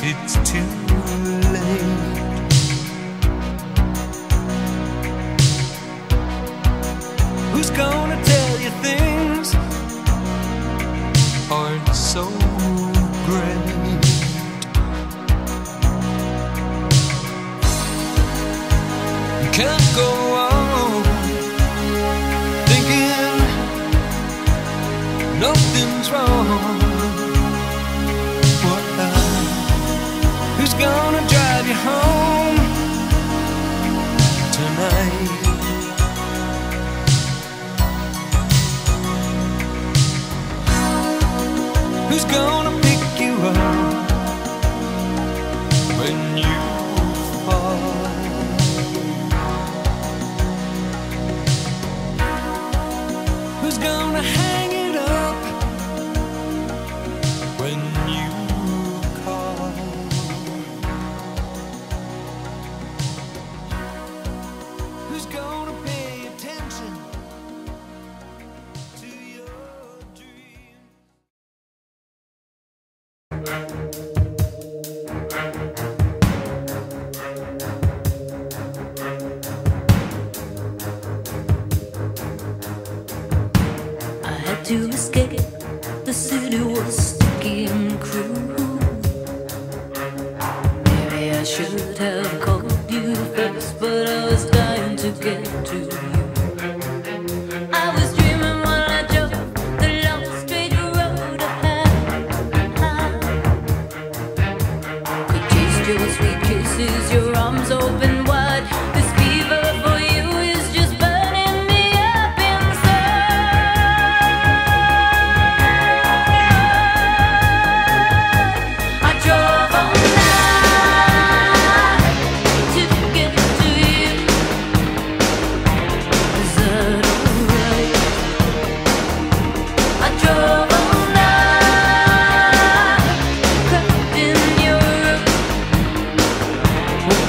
it's too late. Who's gonna tell you things aren't so great? You can't go on thinking nothing's wrong. Who's gonna drive you home tonight? Who's gonna pick you up when you fall? Who's gonna hang it up when you call? Who's gonna pay attention to your dreams? I had to escape, the city was sticky and cruel. Maybe I should have called you first, but I was dying to get to you. I was dreaming while I drove the long straight road ahead. Could taste your sweet kisses, your arms open wide. This fever for you is just burning me up inside. I drove all night to get to you. Is that alright? I drove all night, cracked in your room.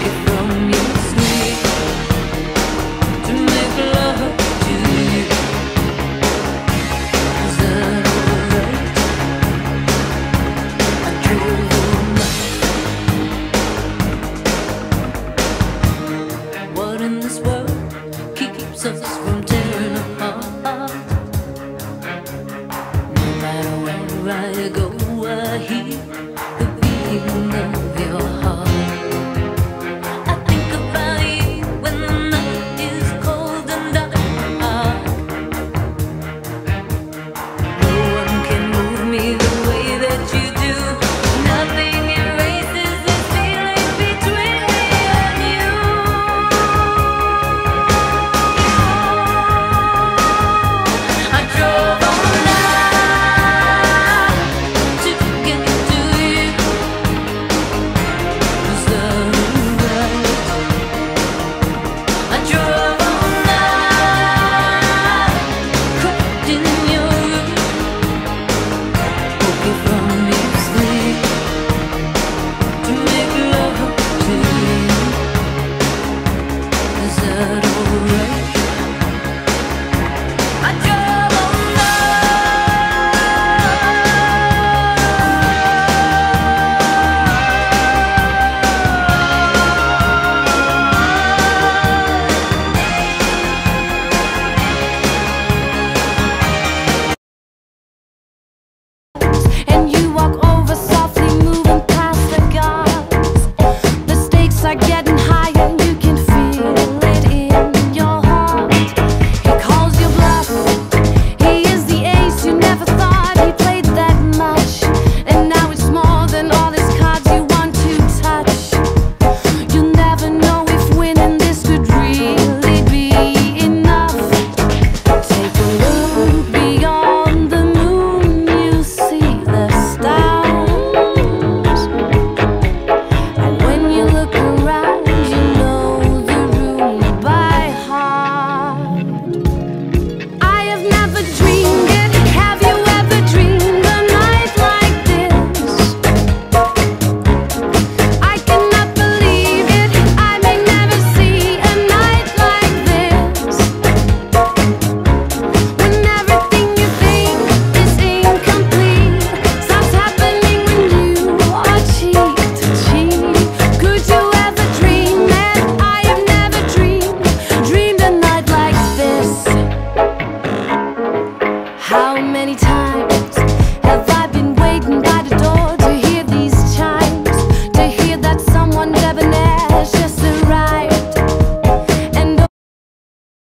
many times